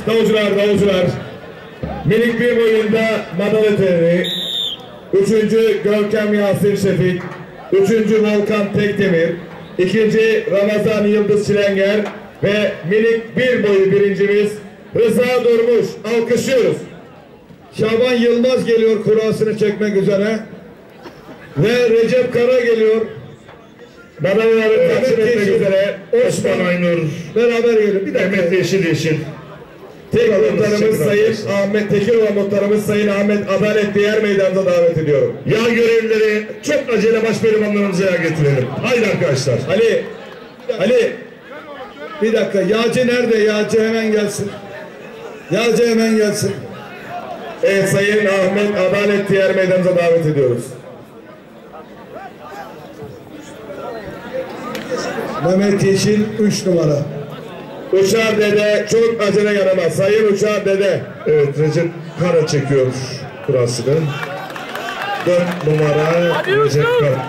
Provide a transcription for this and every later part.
Davulcular. Minik bir boyunda madalya töreni. 3. Görkem Yasin Şefik. 3. Volkan Tekdemir. 2. Ramazan Yıldız Çilenger. Ve minik bir boyu birincimiz Rıza Durmuş. Alkışlıyoruz. Şaban Yılmaz geliyor kurasını çekmek üzere. Ve Recep Kara geliyor. Madalyaları takdim etmek üzere. Osman Aynur beraber geliyor. Bir dakika. Mehmet Yeşil. Tek muhtarımız Sayın Ahmet Tekirova, muhtarımız Sayın Ahmet Adalet Diğer Meydanı'na davet ediyorum. Yağ görevlileri çok acele baş pehlivanlarımıza yağ getirelim. Haydi arkadaşlar. Ali. Bir dakika. Yağcı nerede? Yağcı hemen gelsin. Evet, Sayın Ahmet Adalet Diğer Meydanı'na davet ediyoruz. Mehmet Yeşil 3 numara. Uçar Dede çok acele yaramaz. Sayın Uçar Dede. Evet, Recep Kara çekiyor kurasını. 4 numara Recep Kara.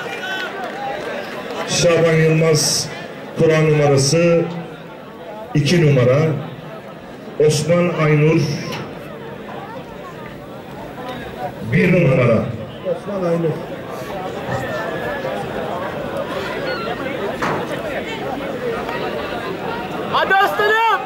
Şaban Yılmaz kura numarası 2 numara. Osman Aynur 1 numara. Osman Aynur. Hadi aslanım.